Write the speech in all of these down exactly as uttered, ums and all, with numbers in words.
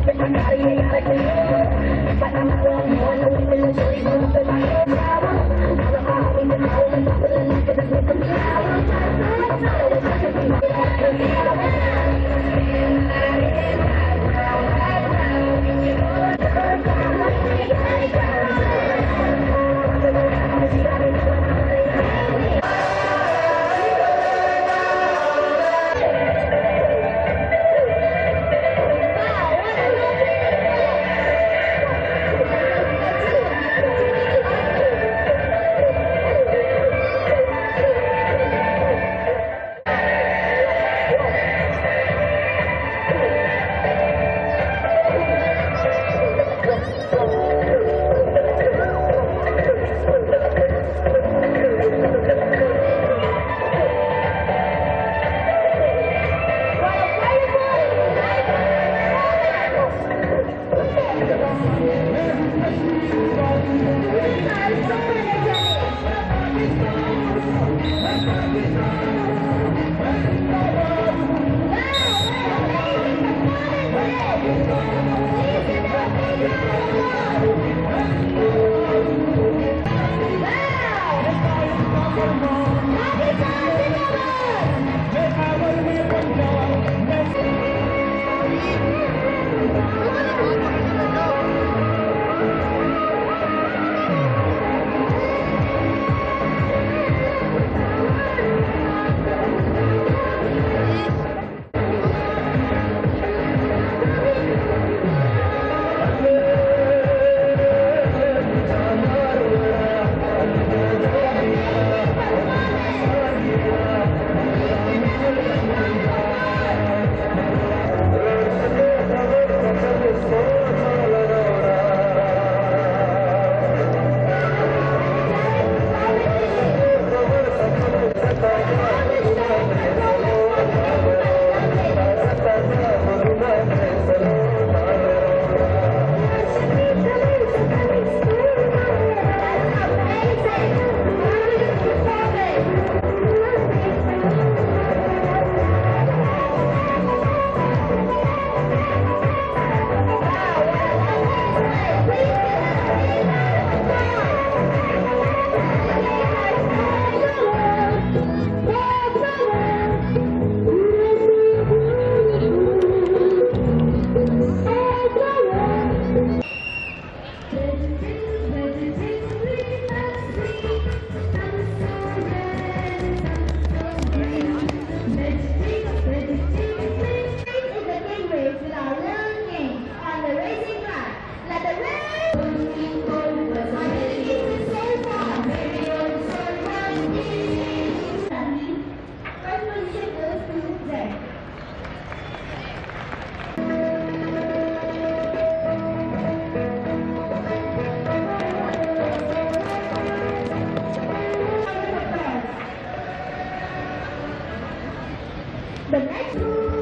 The next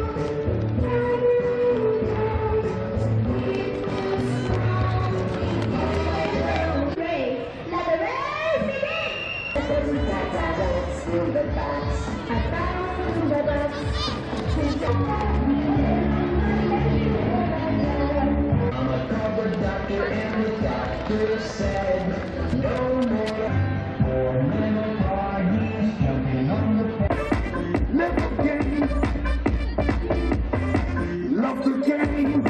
race, let the race begin. The bus, I found the bus. I'm a cover doctor and the doctor said no more for little parties jumping on the bed. Little game, love the game.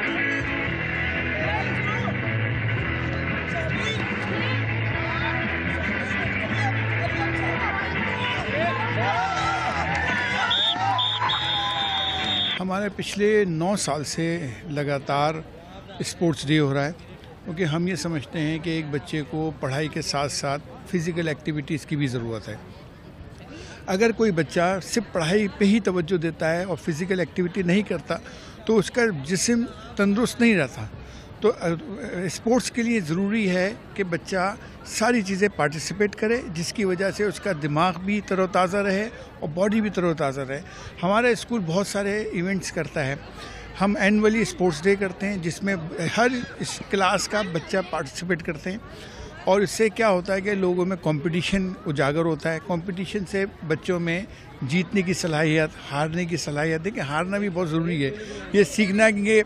हमारे पिछले नौ साल से लगातार sports day हो रहा है, क्योंकि हम ये समझते हैं कि एक बच्चे को पढ़ाई के साथ साथ फिज़िकल एक्टिविटीज़ की भी ज़रूरत है। अगर कोई बच्चा सिर्फ पढ़ाई पे ही तवज्जो देता है और फिज़िकल एक्टिविटी नहीं करता तो उसका जिस्म तंदुरुस्त नहीं रहता। तो स्पोर्ट्स के लिए ज़रूरी है कि बच्चा सारी चीज़ें पार्टिसिपेट करे, जिसकी वजह से उसका दिमाग भी तरोताज़ा रहे और बॉडी भी तरोताज़ा रहे। हमारा स्कूल बहुत सारे इवेंट्स करता है। हम एनुअली स्पोर्ट्स डे करते हैं जिसमें हर इस क्लास का बच्चा पार्टिसिपेट करते हैं, और इससे क्या होता है कि लोगों में कंपटीशन उजागर होता है। कंपटीशन से बच्चों में जीतने की सलाहियत, हारने की सलाहियत, देखिए हारना भी बहुत ज़रूरी है। ये सीखना कि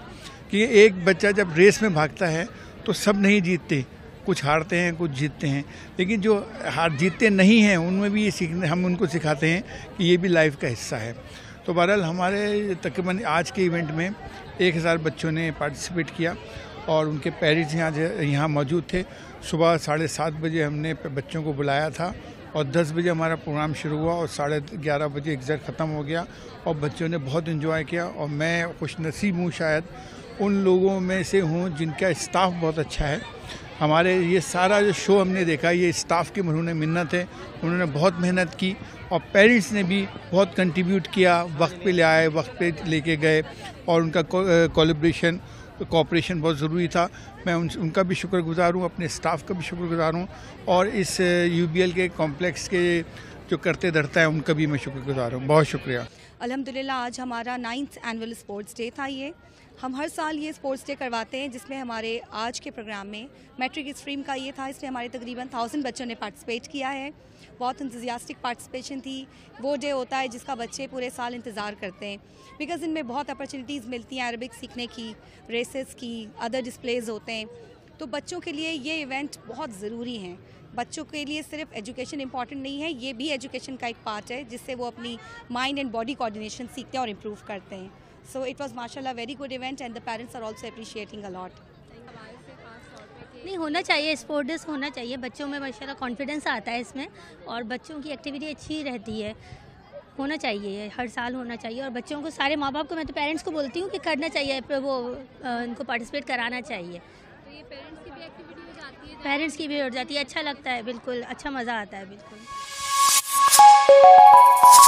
कि एक बच्चा जब रेस में भागता है तो सब नहीं जीतते, कुछ हारते हैं कुछ जीतते हैं, लेकिन जो हार जीतते नहीं हैं उनमें भी ये सीखने हम उनको सिखाते हैं कि ये भी लाइफ का हिस्सा है। तो बहरहाल हमारे तकरीबन आज के इवेंट में एक हज़ार बच्चों ने पार्टिसिपेट किया और उनके पेरेंट्स यहाँ यहाँ मौजूद थे। सुबह साढ़े सात बजे हमने बच्चों को बुलाया था और दस बजे हमारा प्रोग्राम शुरू हुआ और साढ़े ग्यारह बजे एग्जैक्ट ख़त्म हो गया और बच्चों ने बहुत इन्जॉय किया। और मैं खुशनसीब हूँ, शायद उन लोगों में से हूँ जिनका स्टाफ बहुत अच्छा है। हमारे ये सारा जो शो हमने देखा ये स्टाफ की उन्होंने मिन्नत है, उन्होंने बहुत मेहनत की और पेरेंट्स ने भी बहुत कंट्रीब्यूट किया, वक्त पे ले आए, वक्त पे लेके गए और उनका कोलैबोरेशन कोऑपरेशन बहुत ज़रूरी था। मैं उन, उनका भी शुक्रगुजार हूँ, अपने स्टाफ का भी शुक्रगुजार हूँ और इस यूबीएल के कॉम्प्लेक्स के जो करते धरता है उनका भी मैं शुक्रगुजार हूँ। बहुत शुक्रिया। अल्हम्दुलिल्लाह आज हमारा नाइन्थ एनुअल स्पोर्ट्स डे था। ये हम हर साल ये स्पोर्ट्स डे करवाते हैं जिसमें हमारे आज के प्रोग्राम में मैट्रिक स्ट्रीम का ये था। इसमें हमारे तकरीबन थाउजेंड बच्चों ने पार्टिसिपेट किया है। बहुत इंतज़ियास्टिक पार्टिसिपेशन थी। वो डे होता है जिसका बच्चे पूरे साल इंतज़ार करते हैं बिकॉज़ इनमें बहुत अपॉर्चुनिटीज़ मिलती हैं अरबिक सीखने की, रेसेस की, अदर डिस्प्लेज होते हैं। तो बच्चों के लिए ये इवेंट बहुत ज़रूरी हैं। बच्चों के लिए सिर्फ एजुकेशन इंपॉर्टेंट नहीं है, ये भी एजुकेशन का एक पार्ट है जिससे वो अपनी माइंड एंड बॉडी कोऑर्डिनेशन सीखते हैं और इम्प्रूव करते हैं। सो इट वाज माशाल्लाह very good event and the parents are also appreciating a lot. नहीं होना चाहिए, स्पोर्ट डे होना चाहिए, बच्चों में माशाल्लाह कॉन्फिडेंस आता है इसमें और बच्चों की एक्टिविटी अच्छी रहती है, होना चाहिए, हर साल होना चाहिए। और बच्चों को, सारे माँ बाप को, मैं तो पेरेंट्स को बोलती हूँ कि करना चाहिए, वो उनको पार्टिसिपेट कराना चाहिए। तो ये पेरेंट्स की भी एक्टिविटी हो जाती है? पेरेंट्स की भी हो जाती है, अच्छा लगता है, बिल्कुल अच्छा मज़ा आता है बिल्कुल।